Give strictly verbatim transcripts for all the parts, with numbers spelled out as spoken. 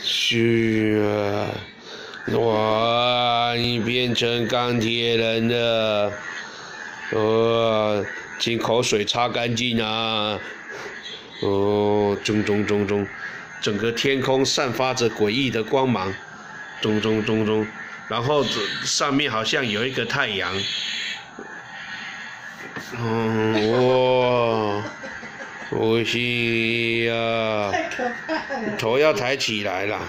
是啊，哇，你变成钢铁人了，哇，请口水擦干净啊！哦，中中中中，整个天空散发着诡异的光芒，中中中中，然后上面好像有一个太阳，嗯，哇。不行呀， 太可怕了！ 头要抬起来啦。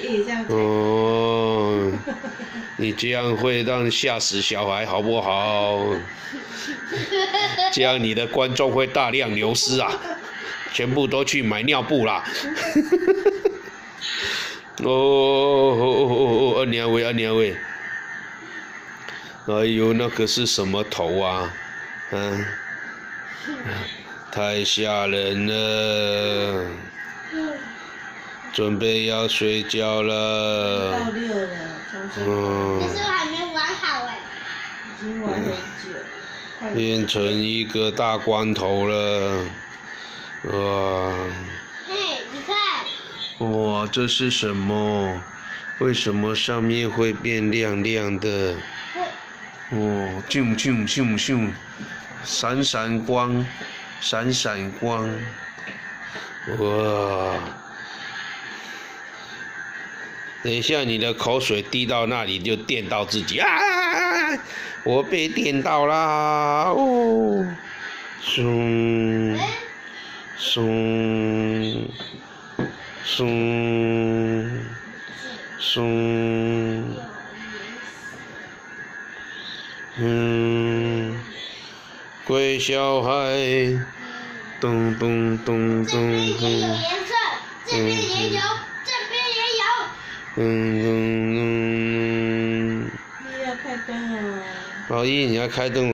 哦，你这样会让吓死小孩，好不好？这样你的观众会大量流失啊，全部都去买尿布啦。哦哦哦哦，二娘喂，二娘喂。哎呦，那个是什么头啊？嗯。太吓人了，准备要睡觉了。 到六了， 嗯。 可是我还没玩好哎。 已经玩很久。 变成一个大光头了，哇！ 嘿，你看。 哇，这是什么？为什么上面会变亮亮的？哦，咻咻咻咻，闪闪光。闪闪光，哇！等一下，你的口水滴到那里就电到自己啊！我被电到啦！哦，松松松松，嗯。乖小孩，咚咚咚咚咚。 这边也有颜色，这边也有，这边也有。 嗯嗯嗯。 你要开灯哦。 老一，你要开灯。